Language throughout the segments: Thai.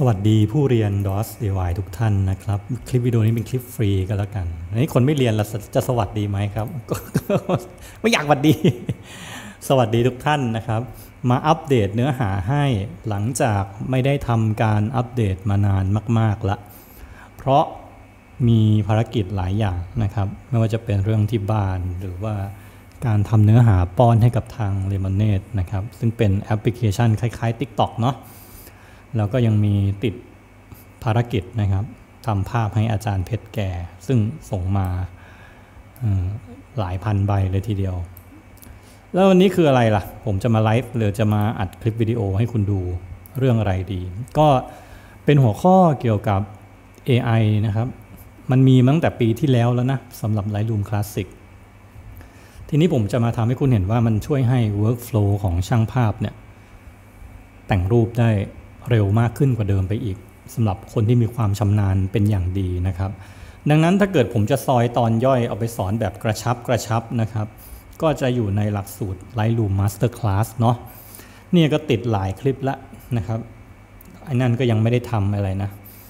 วัสดีผู้เรียน DOS DIY ทุกท่านนะครับคลิปวิดีโอนี้เป็นคลิปฟรีก็แล้วกันอันนี้คนไม่เรียนเราจะสวัสดีไหมครับ ไม่อยากสวัสดี สวัสดีทุกท่านนะครับมาอัปเดตเนื้อหาให้หลังจากไม่ได้ทำการอัปเดตมานานมากๆละเพราะมีภารกิจหลายอย่างนะครับไม่ว่าจะเป็นเรื่องที่บ้านหรือว่าการทำเนื้อหาป้อนให้กับทาง Lemonade นะครับซึ่งเป็นแอปพลิเคชันคล้ายๆ TikTok เนาะแล้วก็ยังมีติดภารกิจนะครับทำภาพให้อาจารย์เพชรแก่ซึ่งส่งมาหลายพันใบเลยทีเดียวแล้ววันนี้คืออะไรล่ะผมจะมาไลฟ์หรือจะมาอัดคลิปวิดีโอให้คุณดูเรื่องอะไรดีก็เป็นหัวข้อเกี่ยวกับ AI นะครับมันมีมาตั้งแต่ปีที่แล้วนะสำหรับ Lightroom Classic ทีนี้ผมจะมาทำให้คุณเห็นว่ามันช่วยให้ workflow ของช่างภาพเนี่ยแต่งรูปได้เร็วมากขึ้นกว่าเดิมไปอีกสำหรับคนที่มีความชำนาญเป็นอย่างดีนะครับดังนั้นถ้าเกิดผมจะซอยตอนย่อยเอาไปสอนแบบกระชับนะครับก็จะอยู่ในหลักสูตร Lightroom Master Class เนาะเนี่ยก็ติดหลายคลิปแล้วนะครับไอ้นั่นก็ยังไม่ได้ทำอะไรนะ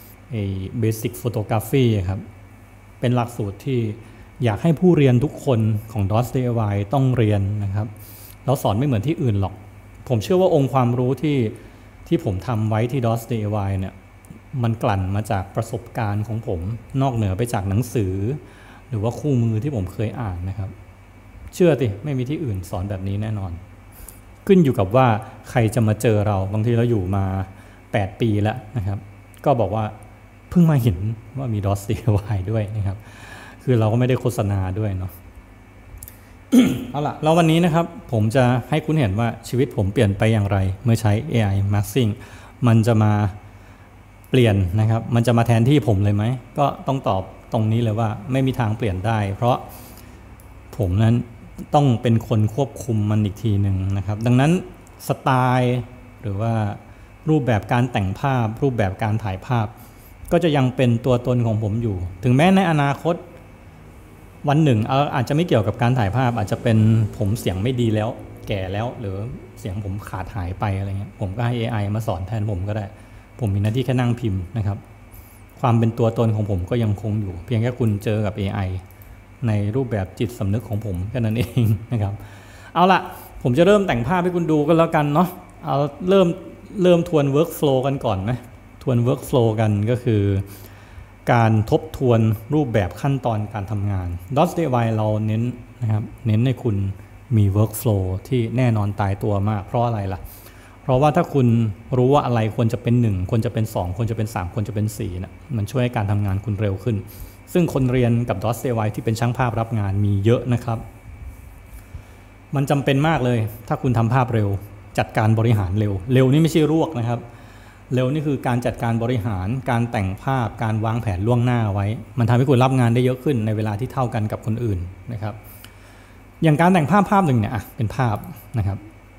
Basic Photography ครับเป็นหลักสูตรที่อยากให้ผู้เรียนทุกคนของ DOS DIY ต้องเรียนนะครับเราสอนไม่เหมือนที่อื่นหรอกผมเชื่อว่าองค์ความรู้ที่ผมทำไว้ที่ DOS DIY เนี่ยมันกลั่นมาจากประสบการณ์ของผมนอกเหนือไปจากหนังสือหรือว่าคู่มือที่ผมเคยอ่านนะครับเชื่อสิไม่มีที่อื่นสอนแบบนี้แน่นอนขึ้นอยู่กับว่าใครจะมาเจอเราบางทีเราอยู่มา8ปีแล้วนะครับก็บอกว่าเพิ่งมาเห็นว่ามี DOS DIY ด้วยนะครับคือเราก็ไม่ได้โฆษณาด้วยเนาะ เอาล่ะแล้ววันนี้นะครับผมจะให้คุณเห็นว่าชีวิตผมเปลี่ยนไปอย่างไรเมื่อใช้ AI Maxing มันจะมาเปลี่ยนนะครับมันจะมาแทนที่ผมเลยไหมก็ต้องตอบตรงนี้เลยว่าไม่มีทางเปลี่ยนได้เพราะผมนั้นต้องเป็นคนควบคุมมันอีกทีหนึ่งนะครับดังนั้นสไตล์หรือว่ารูปแบบการแต่งภาพรูปแบบการถ่ายภาพก็จะยังเป็นตัวตนของผมอยู่ถึงแม้ในอนาคตวันหนึ่งอาจจะไม่เกี่ยวกับการถ่ายภาพอาจจะเป็นผมเสียงไม่ดีแล้วแก่แล้วหรือเสียงผมขาดหายไปอะไรเงี้ยผมก็ให้ AI มาสอนแทนผมก็ได้ผมมีหน้าที่แค่นั่งพิมพ์นะครับความเป็นตัวตนของผมก็ยังคงอยู่เพียงแค่คุณเจอกับ AI ในรูปแบบจิตสำนึกของผมแค่นั้นเองนะครับเอาละผมจะเริ่มแต่งภาพให้คุณดูกันแล้วกันเนาะเอาเริ่มทวน workflow กันก่อนไหมทวน workflow กันก็คือการทบทวนรูปแบบขั้นตอนการทำงาน DOS DIY เราเน้นนะครับเน้นให้คุณมี workflow ที่แน่นอนตายตัวมากเพราะอะไรล่ะเพราะว่าถ้าคุณรู้ว่าอะไรควรจะเป็น1ควรจะเป็น2ควรจะเป็น3ควรจะเป็น4นะมันช่วยให้การทำงานคุณเร็วขึ้นซึ่งคนเรียนกับ DOS DIY ที่เป็นช่างภาพรับงานมีเยอะนะครับมันจำเป็นมากเลยถ้าคุณทำภาพเร็วจัดการบริหารเร็วนี่ไม่ใช่รวกนะครับเร็วนี่คือการจัดการบริหารการแต่งภาพการวางแผนล่วงหน้าไว้มันทำให้คุณรับงานได้เยอะขึ้นในเวลาที่เท่ากันกับคนอื่นนะครับอย่างการแต่งภาพหนึ่งเนี่ยเป็นภาพนะครับ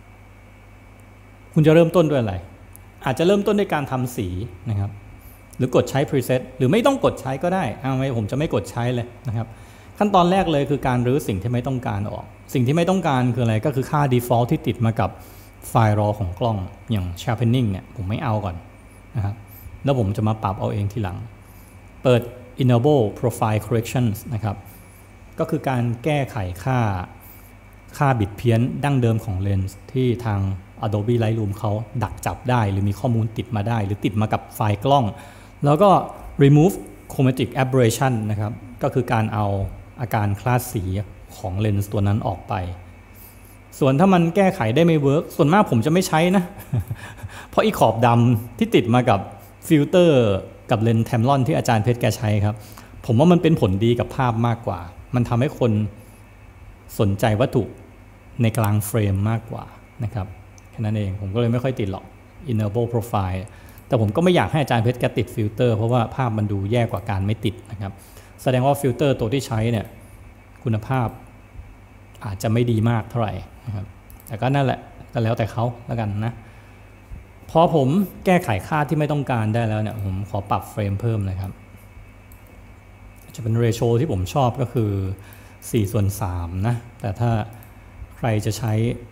คุณจะเริ่มต้นด้วยอะไรอาจจะเริ่มต้นด้วยการทำสีนะครับหรือกดใช้ preset หรือไม่ต้องกดใช้ก็ได้ผมจะไม่กดใช้เลยนะครับขั้นตอนแรกเลยคือการรื้อสิ่งที่ไม่ต้องการออกสิ่งที่ไม่ต้องการคืออะไรก็คือค่า default ที่ติดมากับไฟล์ RAW ของกล้องอย่าง sharpening เนี่ยผมไม่เอาก่อนนะครับแล้วผมจะมาปรับเอาเองทีหลังเปิด enable profile corrections นะครับก็คือการแก้ไขค่าบิดเพี้ยนดั้งเดิมของเลนส์ที่ทาง Adobe Lightroom เขาดักจับได้หรือมีข้อมูลติดมาได้หรือติดมากับไฟล์กล้องแล้วก็ remove chromatic aberration นะครับก็คือการเอาอาการคลาดสีของเลนส์ตัวนั้นออกไปส่วนถ้ามันแก้ไขได้ไม่เวิร์กส่วนมากผมจะไม่ใช้นะ เพราะอีขอบดำที่ติดมากับฟิลเตอร์กับเลนส์แทมลอนที่อาจารย์เพชรแกใช้ครับผมว่ามันเป็นผลดีกับภาพมากกว่ามันทำให้คนสนใจวัตถุในกลางเฟรมมากกว่านะครับแค่นั้นเองผมก็เลยไม่ค่อยติดหรอก enable profile แต่ผมก็ไม่อยากให้อาจารย์เพชรแกติดฟิลเตอร์เพราะว่าภาพมันดูแย่กว่าการไม่ติดนะครับแสดงว่าฟิลเตอร์ตัวที่ใช้เนี่ยคุณภาพอาจจะไม่ดีมากเท่าไหร่นะครับแต่ก็นั่นแหละก็แล้วแต่เขาแล้วกันนะพอผมแก้ไขค่าที่ไม่ต้องการได้แล้วเนี่ยผมขอปรับเฟรมเพิ่มนะครับจะเป็นเรโชที่ผมชอบก็คือ4/3นะแต่ถ้าใครจะใช้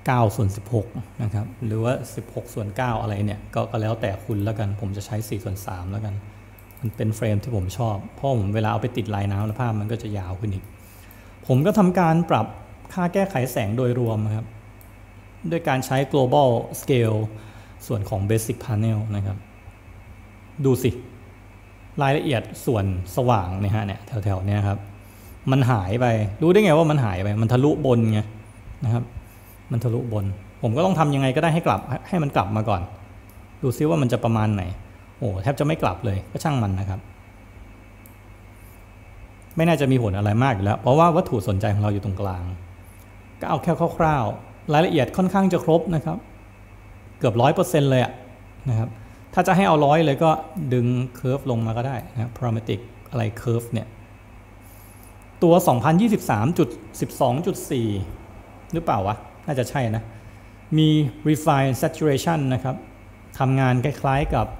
9 ส่วน 16นะครับหรือว่า16 ส่วน 9อะไรเนี่ยก็แล้วแต่คุณแล้วกันผมจะใช้4 ส่วน 3แล้วกันมันเป็นเฟรมที่ผมชอบเพราะผมเวลาเอาไปติดลายน้ำแล้วภาพมันก็จะยาวขึ้นอีกผมก็ทำการปรับค่าแก้ไขแสงโดยรวมครับด้วยการใช้ global scale ส่วนของ basic panel นะครับดูสิรายละเอียดส่วนสว่างเนี่ยฮะเนี่ยแถวๆเนี่ยครับมันหายไปรู้ได้ไงว่ามันหายไปมันทะลุบนไงนะครับมันทะลุบนผมก็ต้องทำยังไงก็ได้ให้มันกลับมาก่อนดูซิว่ามันจะประมาณไหนโอ้แทบจะไม่กลับเลยก็ช่างมันนะครับไม่น่าจะมีผลอะไรมากอยู่แล้วเพราะว่าวัตถุสนใจของเราอยู่ตรงกลางก็เอาแค่คร่าวๆรายละเอียดค่อนข้างจะครบนะครับเกือบ 100% เลยอะนะครับถ้าจะให้เอา100เลยก็ดึงเคอร์ฟลงมาก็ได้นะ parametric อะไรเคอร์ฟเนี่ยตัว 2023.12.4 หรือเปล่าวะน่าจะใช่นะมี refine saturation นะครับทำงานคล้ายๆกับ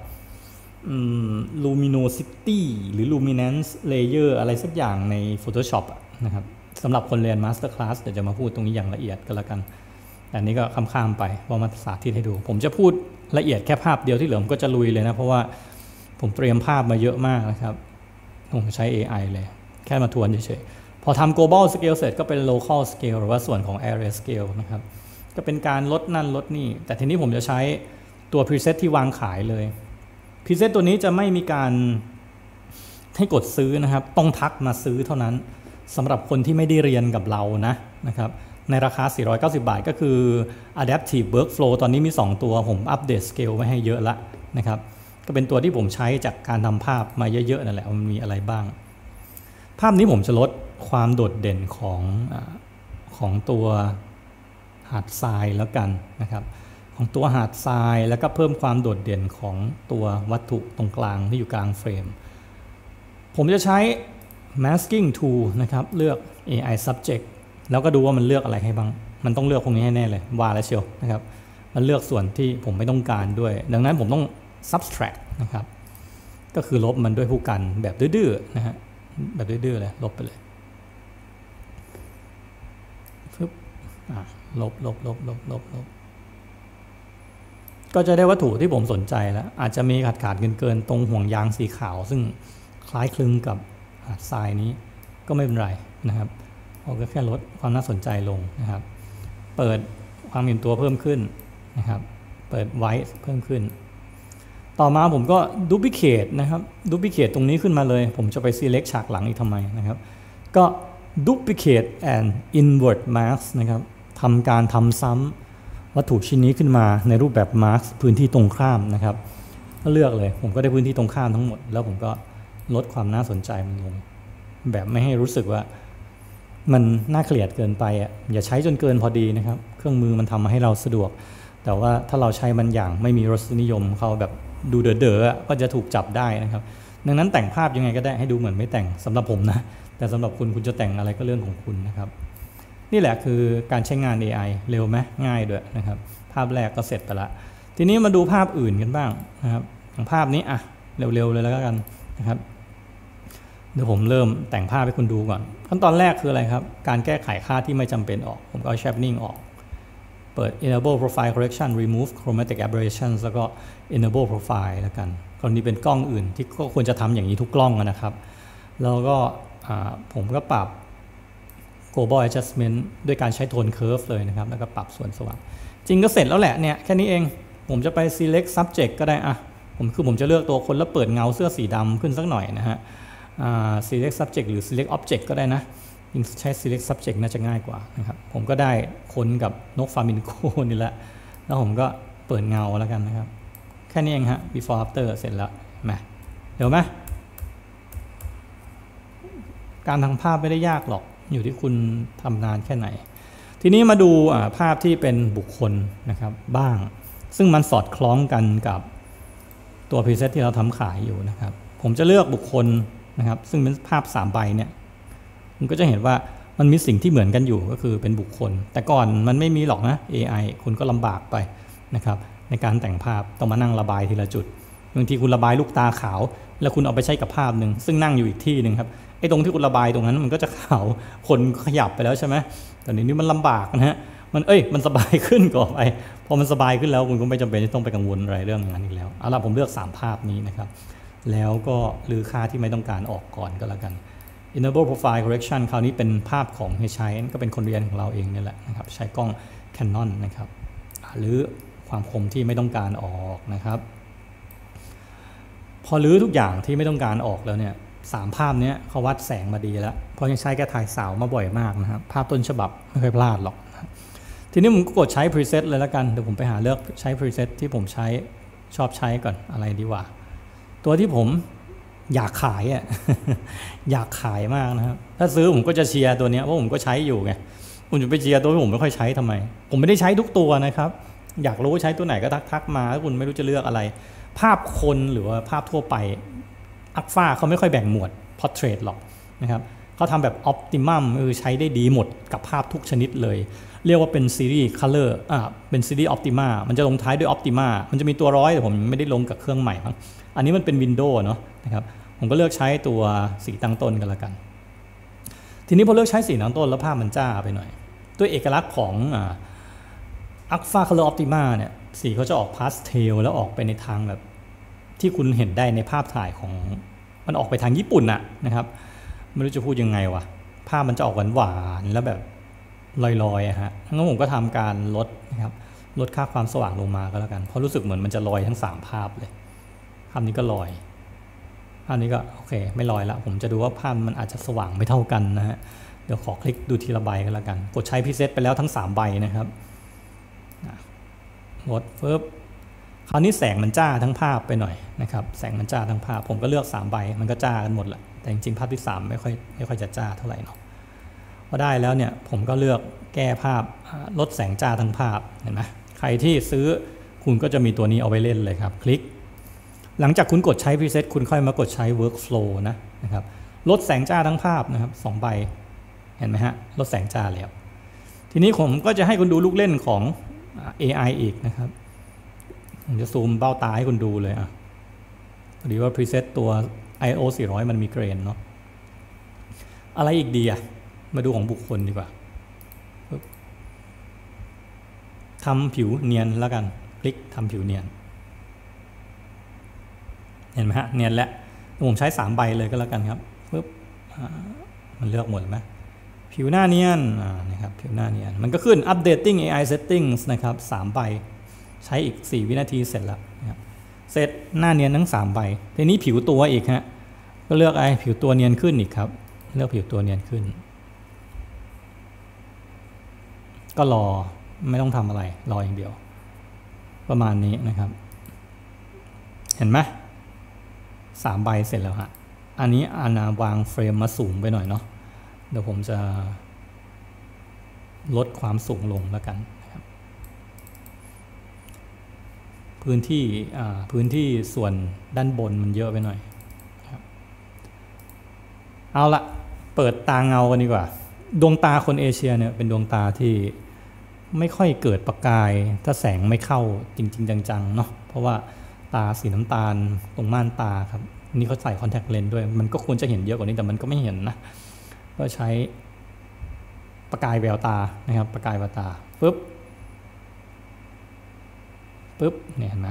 luminosity หรือ luminance layer อะไรสักอย่างใน Photoshop นะครับสำหรับคนเรียน Master Class เดี๋ยวจะมาพูดตรงนี้อย่างละเอียดก็แล้วกันแต่นี้ก็ข้ามๆไปเพราะมาสาธิตให้ดูผมจะพูดละเอียดแค่ภาพเดียวที่เหลือผมก็จะลุยเลยนะเพราะว่าผมเตรียมภาพมาเยอะมากนะครับผมใช้ AI เลยแค่มาทวนเฉยๆพอทำ global scale เสร็จก็เป็น local scale หรือว่าส่วนของ area scale นะครับก็เป็นการลดนั่นลดนี่แต่ทีนี้ผมจะใช้ตัว preset ที่วางขายเลยpreset ตัวนี้จะไม่มีการให้กดซื้อนะครับต้องทักมาซื้อเท่านั้นสำหรับคนที่ไม่ได้เรียนกับเรานะครับในราคา490 บาทก็คือ adaptive workflow ตอนนี้มี2ตัวผมอัปเดต scale ไว้ให้เยอะละนะครับก็เป็นตัวที่ผมใช้จากการทำภาพมาเยอะๆนั่นแหละมันมีอะไรบ้างภาพนี้ผมจะลดความโดดเด่นของตัวหาดทรายแล้วกันนะครับของตัวหาดทรายแล้วก็เพิ่มความโดดเด่นของตัววัตถุตรงกลางที่อยู่กลางเฟรมผมจะใช้ masking tool นะครับเลือก AI subject แล้วก็ดูว่ามันเลือกอะไรให้บ้างมันต้องเลือกพวกนี้ให้แน่เลยว่าแล้วเชียวนะครับมันเลือกส่วนที่ผมไม่ต้องการด้วยดังนั้นผมต้อง subtract นะครับก็คือลบมันด้วยผู้กันแบบดื้อๆนะฮะแบบดื้อๆเลยลบไปเลยปึ๊บลบก็จะได้วัตถุที่ผมสนใจแล้วอาจจะมีขาดเกินตรงห่วงยางสีขาวซึ่งคล้ายคลึงกับหาดทรายนี้ก็ไม่เป็นไรนะครับเราก็แค่ลดความน่าสนใจลงนะครับเปิดความอิ่มตัวเพิ่มขึ้นนะครับเปิดไวท์เพิ่มขึ้นต่อมาผมก็ duplicate นะครับ duplicate ตรงนี้ขึ้นมาเลยผมจะไป select ฉากหลังอีกทำไมนะครับก็ duplicate and invert mask นะครับทำการทำซ้ำวัตถุชิ้นนี้ขึ้นมาในรูปแบบ mask พื้นที่ตรงข้ามนะครับก็เลือกเลยผมก็ได้พื้นที่ตรงข้ามทั้งหมดแล้วผมก็ลดความน่าสนใจมันลงแบบไม่ให้รู้สึกว่ามันน่าเกลียดเกินไปอ่ะอย่าใช้จนเกินพอดีนะครับเครื่องมือมันทำให้เราสะดวกแต่ว่าถ้าเราใช้มันอย่างไม่มีรสนิยมเขาแบบดูเด๋อๆก็จะถูกจับได้นะครับดังนั้นแต่งภาพยังไงก็ได้ให้ดูเหมือนไม่แต่งสำหรับผมนะแต่สำหรับคุณจะแต่งอะไรก็เรื่องของคุณนะครับนี่แหละคือการใช้งาน AI เร็วไหมง่ายด้วยนะครับภาพแรกก็เสร็จไปละทีนี้มาดูภาพอื่นกันบ้างนะครับอย่างภาพนี้อ่ะเร็วๆเลยแล้วกันนะครับเดี๋ยวผมเริ่มแต่งภาพให้คุณดูก่อนขั้นตอนแรกคืออะไรครับการแก้ไขค่าที่ไม่จำเป็นออกผมก็เอา sharpening ออกเปิด enable profile correction remove chromatic aberrations แล้วก็ enable profile แล้วกันกรณีเป็นกล้องอื่นที่ก็ควรจะทำอย่างนี้ทุกกล้องนะครับแล้วก็ผมก็ปรับ global adjustment ด้วยการใช้โทน curve เลยนะครับแล้วก็ปรับส่วนสว่างจริงก็เสร็จแล้วแหละเนี่ยแค่นี้เองผมจะไป select subject ก็ได้อะผมจะเลือกตัวคนแล้วเปิดเงาเสื้อสีดำขึ้นสักหน่อยนะฮะselect subject หรือ select object ก็ได้นะใช้ select subject น่าจะง่ายกว่านะครับผมก็ได้คนกับนกฟามิงโกนี่แหละแล้วผมก็เปิดเงาแล้วกันนะครับแค่นี้เองฮะ before after เสร็จแล้วมาเดี๋ยวไหมการทำภาพไม่ได้ยากหรอกอยู่ที่คุณทำนานแค่ไหนทีนี้มาดูภาพที่เป็นบุคคลนะครับบ้างซึ่งมันสอดคล้องกันกับตัว preset ที่เราทำขายอยู่นะครับผมจะเลือกบุคคลนะครับซึ่งเป็นภาพ3ใบเนี่ยคุณก็จะเห็นว่ามันมีสิ่งที่เหมือนกันอยู่ก็คือเป็นบุคคลแต่ก่อนมันไม่มีหรอกนะ AI คุณก็ลำบากไปนะครับในการแต่งภาพต้องมานั่งระบายทีละจุดบางทีคุณระบายลูกตาขาวแล้วคุณเอาไปใช้กับภาพหนึ่งซึ่งนั่งอยู่อีกที่หนึ่งครับไอ้ตรงที่คุณระบายตรงนั้นมันก็จะขาวคนขยับไปแล้วใช่ไหมแต่นี้มันลำบากนะฮะมันสบายขึ้นก่อนไปพอมันสบายขึ้นแล้วคุณก็ไม่จำเป็นที่ต้องไปกังวลอะไรเรื่องอย่างนั้นอีกแล้วเอาล่ะผมเลือก3ภาพนี้นะครับแล้วก็ลือค่าที่ไม่ต้องการออกก่อนก็แล้วกัน Enable Profile Correction คราวนี้เป็นภาพของใช้ก็เป็นคนเรียนของเราเองนี่แหละนะครับใช้กล้อง Canon นะครับหรือความคมที่ไม่ต้องการออกนะครับพอรื้อทุกอย่างที่ไม่ต้องการออกแล้วเนี่ย3ภาพนี้เขาวัดแสงมาดีแล้วเพราะยังใช้แค่ถ่ายสาวมาบ่อยมากนะครับภาพต้นฉบับไม่เคยพลาดหรอกทีนี้ผมก็กดใช้ preset เลยแล้วกันเดี๋ยวผมไปหาเลือกใช้ preset ที่ผมชอบใช้ก่อนอะไรดีกว่าตัวที่ผมอยากขายอยากขายมากนะครับถ้าซื้อผมก็จะเชียร์ตัวนี้เพราะผมก็ใช้อยู่ไงคุณจะไปเชียร์ตัวที่ผมไม่ค่อยใช้ทำไมผมไม่ได้ใช้ทุกตัวนะครับอยากรู้ใช้ตัวไหนก็ทักมาถ้าคุณไม่รู้จะเลือกอะไรภาพคนหรือว่าภาพทั่วไปอัลฟาเขาไม่ค่อยแบ่งหมวด portrait หรอกนะครับเขาทำแบบ optimum ใช้ได้ดีหมดกับภาพทุกชนิดเลยเรียกว่าเป็นซีรีส์ color เป็นซีรีส์ optima มันจะลงท้ายด้วย optima มันจะมีตัว100แต่ผมไม่ได้ลงกับเครื่องใหม่มั้งอันนี้มันเป็น Windows เนาะนะครับผมก็เลือกใช้ตัวสีตั้งต้นกันแล้วกันทีนี้พอเลือกใช้สีตั้งต้นแล้วภาพมันจ้าไปหน่อยด้วยเอกลักษณ์ของAlpha Color Optima เนี่ยสีเขาจะออกพาสเทลแล้วออกไปในทางแบบที่คุณเห็นได้ในภาพถ่ายของมันออกไปทางญี่ปุ่นนะครับไม่รู้จะพูดยังไงวะภาพมันจะออกหวานๆแล้วแบบลอยๆฮะงั้นผมก็ทำการลดนะครับลดค่าความสว่างลงมาก็แล้วกันเพราะรู้สึกเหมือนมันจะลอยทั้ง3ภาพเลยภาพนี้ก็ลอยภาพนี้ก็โอเคไม่ลอยละผมจะดูว่าภาพมันอาจจะสว่างไม่เท่ากันนะฮะเดี๋ยวขอคลิกดูทีละใบก็แล้วกันกดใช้presetไปแล้วทั้ง3ใบนะครับลดปึ๊บคราวนี้แสงมันจ้าทั้งภาพไปหน่อยนะครับแสงมันจ้าทั้งภาพผมก็เลือก3ใบมันก็จ้ากันหมดแหละแต่จริงๆภาพที่3ไม่ค่อยจะจ้าเท่าไหร่เนาะพอได้แล้วเนี่ยผมก็เลือกแก้ภาพลดแสงจ้าทั้งภาพเห็นไหมใครที่ซื้อคุณก็จะมีตัวนี้เอาไว้เล่นเลยครับคลิกหลังจากคุณกดใช้ preset คุณค่อยมากดใช้ workflow นะครับลดแสงจ้าทั้งภาพนะครับ2ใบเห็นไหมฮะลดแสงจ้าแล้วทีนี้ผมก็จะให้คุณดูลูกเล่นของAI อีกนะครับผมจะซูมเบ้าตาให้คุณดูเลยพอดีว่า preset ตัว IO 400มันมีเกรนเนาะอะไรอีกดีมาดูของบุคคลดีกว่าทำผิวเนียนแล้วกันคลิกทำผิวเนียนเห็นไหมฮะเนียนแล้วผมใช้3ใบเลยก็แล้วกันครับปึ๊บมันเลือกหมดไหมผิวหน้าเนียนนะครับผิวหน้าเนียนมันก็ขึ้น updating AI settings นะครับ3ใบใช้อีก4วินาทีเสร็จแล้วนะครับเสร็จหน้าเนียนทั้ง3ใบทีนี้ผิวตัวอีกฮะก็เลือกผิวตัวเนียนขึ้นอีกครับเลือกผิวตัวเนียนขึ้นก็รอไม่ต้องทำอะไรรออย่างเดียวประมาณนี้นะครับเห็นไหม3ใบเสร็จแล้วฮะอันนี้วางเฟรมมาสูงไปหน่อยเนาะเดี๋ยวผมจะลดความสูงลงแล้วกันนะครับพื้นที่ส่วนด้านบนมันเยอะไปหน่อยครับเอาละเปิดตาเงากันดีกว่าดวงตาคนเอเชียเนี่ยเป็นดวงตาที่ไม่ค่อยเกิดประกายถ้าแสงไม่เข้าจริงๆจังๆเนาะเพราะว่าตาสีน้ำตาลตรงม่านตาครับนี่เขาใส่คอนแทคเลนส์ด้วยมันก็ควรจะเห็นเยอะกว่านี้แต่มันก็ไม่เห็นนะก็ใช้ประกายแววตานะครับประกายแววตาปึ๊บเนี่ยเห็นไหม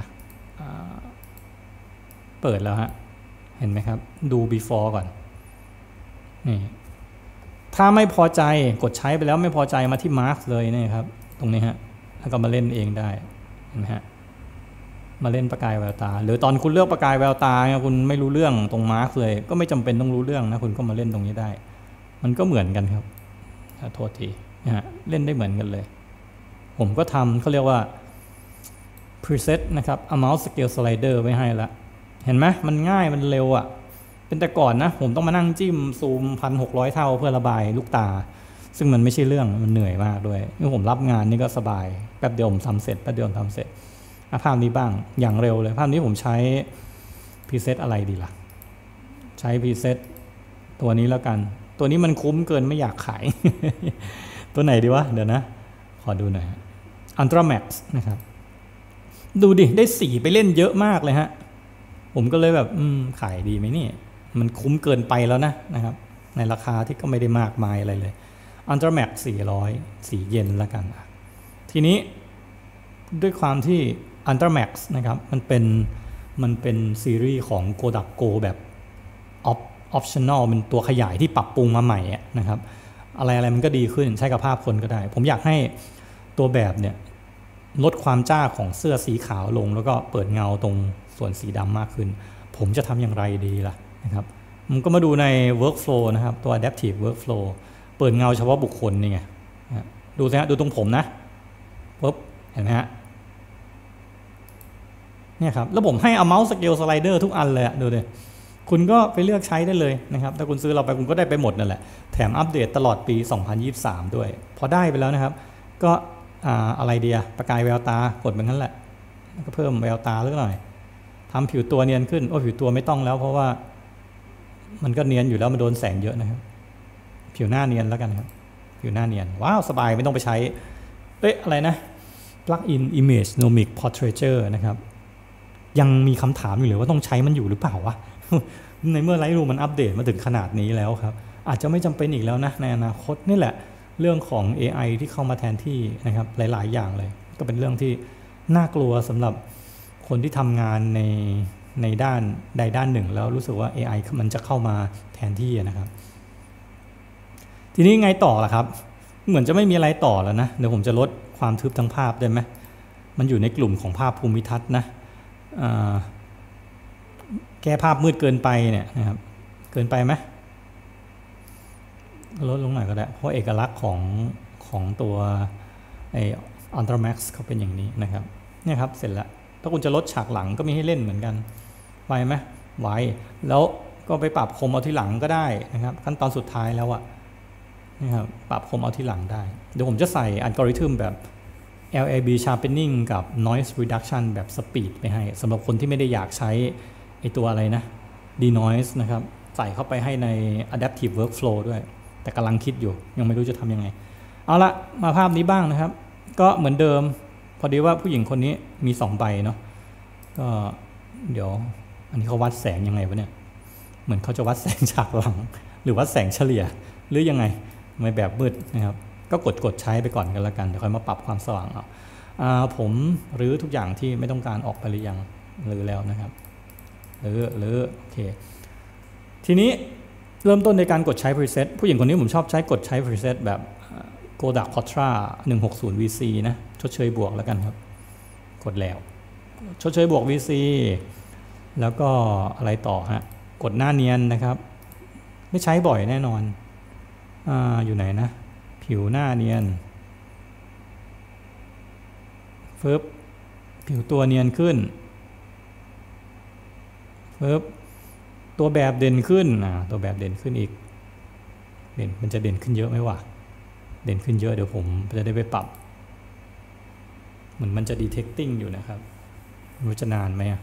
เปิดแล้วฮะเห็นไหมครับดู before ก่อนนี่ถ้าไม่พอใจกดใช้ไปแล้วไม่พอใจมาที่ mark เลยนี่ครับตรงนี้ฮะแล้วก็มาเล่นเองได้เห็นไหมฮะมาเล่นประกายแววตาหรือตอนคุณเลือกประกายแววตาคุณไม่รู้เรื่องตรง mark เลยก็ไม่จำเป็นต้องรู้เรื่องนะคุณก็มาเล่นตรงนี้ได้มันก็เหมือนกันครับโทษทีนะฮะเล่นได้เหมือนกันเลยผมก็ทำเขาเรียกว่า preset นะครับ amount scale slider ไว้ให้ละเห็นไหมมันง่ายมันเร็วเป็นแต่ก่อนนะผมต้องมานั่งจิ้มซูม 1,600 เท่าเพื่อระบายลูกตาซึ่งมันไม่ใช่เรื่องมันเหนื่อยมากด้วยเมื่อผมรับงานนี่ก็สบายแป๊บเดียวผมทำเสร็จแป๊บเดียวผมทำเสร็จภาพนี้บ้างอย่างเร็วเลยภาพนี้ผมใช้ preset อะไรดีล่ะใช้ preset ตัวนี้แล้วกันตัวนี้มันคุ้มเกินไม่อยากขาย ตัวไหนดีวะเดี๋ยวนะขอดูหน่อย Ultra Max นะครับดูดิได้สีไปเล่นเยอะมากเลยฮะผมก็เลยแบบขายดีไหมนี่มันคุ้มเกินไปแล้วนะครับในราคาที่ก็ไม่ได้มากมายอะไรเลย Ultra Max 400สีเย็นแล้วกันทีนี้ด้วยความที่ Ultramax นะครับมันเป็นซีรีส์ของ Kodak Go แบบ optional เป็นตัวขยายที่ปรับปรุงมาใหม่นะครับอะไรมันก็ดีขึ้นใช้กับภาพคนก็ได้ผมอยากให้ตัวแบบเนี่ยลดความจ้าของเสื้อสีขาวลงแล้วก็เปิดเงาตรงส่วนสีดำมากขึ้นผมจะทำอย่างไรดีล่ะนะครับมันก็มาดูใน workflow นะครับตัว adaptive workflow เปิดเงาเฉพาะบุคคลนี่ไงดูสิฮะดูตรงผมนะปุ๊บเห็นไหมฮะเนี่ยครับแล้วผมให้เอาเมาส์สเกลสไลเดอร์ทุกอันเลยดูเลยคุณก็ไปเลือกใช้ได้เลยนะครับถ้าคุณซื้อเราไปคุณก็ได้ไปหมดนั่นแหละแถมอัปเดตตลอดปี2023ด้วยพอได้ไปแล้วนะครับก็อะไรเดียประกายแววตากดแบบนั้นแหละก็เพิ่มแววตาเล็กหน่อยทำผิวตัวเนียนขึ้นผิวตัวไม่ต้องแล้วเพราะว่ามันก็เนียนอยู่แล้วมันโดนแสงเยอะนะครับผิวหน้าเนียนแล้วกันครับผิวหน้าเนียนว้าวสบายไม่ต้องไปใช้อะไรนะ plug-in image nomic portraiture นะครับยังมีคำถามอยู่เลยว่าต้องใช้มันอยู่หรือเปล่าวะ ในเมื่อ Lightroom มันอัปเดตมาถึงขนาดนี้แล้วครับอาจจะไม่จำเป็นอีกแล้วนะในอนาคตนี่แหละเรื่องของ AI ที่เข้ามาแทนที่นะครับหลายๆอย่างเลยก็เป็นเรื่องที่น่ากลัวสำหรับคนที่ทำงานในด้านใดด้านหนึ่งแล้วรู้สึกว่า AI มันจะเข้ามาแทนที่นะครับทีนี้ไงต่อล่ะครับเหมือนจะไม่มีอะไรต่อแล้วนะเดี๋ยวผมจะลดความทึบทั้งภาพได้ไหมมันอยู่ในกลุ่มของภาพภูมิทัศน์นะแก้ภาพมืดเกินไปเนี่ยนะครับเกินไปไหมลดลงหน่อยก็ได้เพราะเอกลักษณ์ของตัวUltramax เขาเป็นอย่างนี้นะครับเนี่ยครับเสร็จแล้วถ้าคุณจะลดฉากหลังก็มีให้เล่นเหมือนกันไวไหมไวแล้วก็ไปปรับคมเอาที่หลังก็ได้นะครับขั้นตอนสุดท้ายแล้วนะครับปรับคมเอาที่หลังได้เดี๋ยวผมจะใส่อัลกอริทึมแบบ LAB sharpening กับ noise reduction แบบ speed ไปให้สำหรับคนที่ไม่ได้อยากใช้ไอตัวอะไรนะ denoise นะครับใส่เข้าไปให้ใน adaptive workflow ด้วยแต่กำลังคิดอยู่ยังไม่รู้จะทำยังไงเอาละมาภาพนี้บ้างนะครับก็เหมือนเดิมพอดีว่าผู้หญิงคนนี้มี2ใบเนาะก็เดี๋ยวอันนี้เขาวัดแสงยังไงวะเนี่ยเหมือนเขาจะวัดแสงฉากหลังหรือวัดแสงเฉลี่ยหรือยังไงไม่แบบมืดนะครับก็กดใช้ไปก่อนกันแล้วกันเดี๋ยวค่อยมาปรับความสว่างเอาผมรื้อทุกอย่างที่ไม่ต้องการออกไปหรือยังรื้อแล้วนะครับรื้อโอเคทีนี้เริ่มต้นในการกดใช้ preset ผู้หญิงคนนี้ผมชอบใช้กดใช้ preset แบบ Kodak Portra 160 VC นะชดเชยบวกแล้วกันครับกดแล้วชดเชยบวก VC แล้วก็อะไรต่อฮะกดหน้าเนียนนะครับไม่ใช้บ่อยแน่นอนอยู่ไหนนะผิวหน้าเนียนฟึบผิวตัวเนียนขึ้นฟึบตัวแบบเด่นขึ้นตัวแบบเด่นขึ้นอีกเด่นมันจะเด่นขึ้นเยอะไหมวะเด่นขึ้นเยอะเดี๋ยวผมจะได้ไปปรับเหมือนมันจะ detecting อยู่นะครับรู้จะนานไหม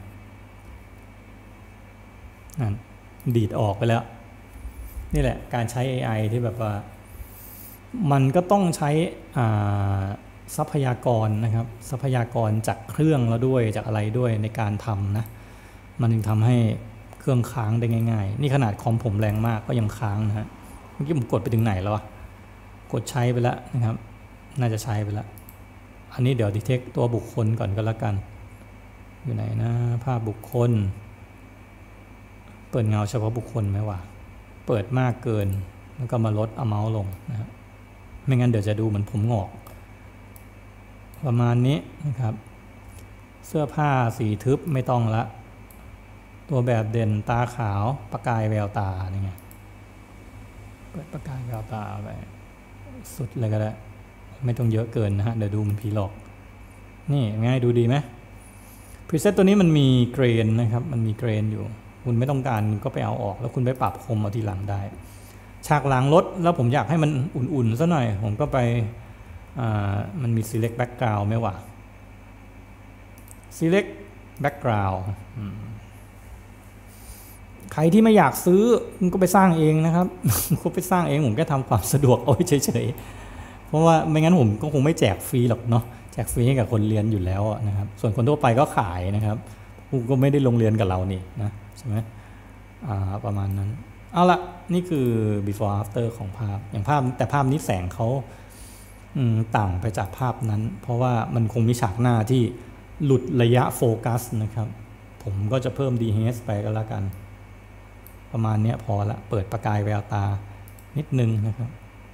นั่นดีดออกไปแล้วนี่แหละการใช้ AI ที่แบบว่ามันก็ต้องใช้ทรัพยากรนะครับทรัพยากรจากเครื่องแล้วด้วยจากอะไรด้วยในการทำนะมันถึงทำให้เครื่องค้างได้ง่ายๆนี่ขนาดคอมผมแรงมากก็ยังค้างนะฮะเมื่อกี้ผมกดไปถึงไหนแล้วกดใช้ไปแล้วนะครับน่าจะใช้ไปแล้วอันนี้เดี๋ยวดีเทคตัวบุคคลก่อนก็แล้วกันอยู่ไหนนะภาพบุคคลเปิดเงาเฉพาะบุคคลไหมวะเปิดมากเกินแล้วก็มาลดเอาเมาส์ลงนะครับไม่งั้นเดี๋ยวจะดูเหมือนผมงอกประมาณนี้นะครับเสื้อผ้าสีทึบไม่ต้องละตัวแบบเด่นตาขาวประกายแววตานี่ไงเปิดประกายแววตาไปสุดเลยก็ได้ไม่ต้องเยอะเกินนะฮะเดี๋ยวดูมันผีหลอกนี่ง่ายดูดีไหมพรีเซตตัวนี้มันมีเกรนนะครับมันมีเกรนอยู่คุณไม่ต้องการก็ไปเอาออกแล้วคุณไปปรับคมเอาทีหลังได้ฉากหลังลดแล้วผมอยากให้มันอุ่นๆซะหน่อยผมก็ไปมันมี select background ไหมวะ select background ใครที่ไม่อยากซื้อก็ไปสร้างเองนะครับก็ไปสร้างเองผมแค่ทำความสะดวกเอาเฉยๆเพราะว่าไม่งั้นผมก็คงไม่แจกฟรีหรอกเนาะแจกฟรีให้กับคนเรียนอยู่แล้วนะครับส่วนคนทั่วไปก็ขายนะครับผมก็ไม่ได้ลงเรียนกับเรานี่นะใช่ไหมประมาณนั้นเอาละนี่คือ before after ของภาพอย่างภาพแต่ภาพนี้แสงเขาต่างไปจากภาพนั้นเพราะว่ามันคงมีฉากหน้าที่หลุดระยะโฟกัสนะครับผมก็จะเพิ่ม dehaze ไปก็แล้วกันประมาณนี้พอละเปิดประกายแววตานิดนึงนะครับ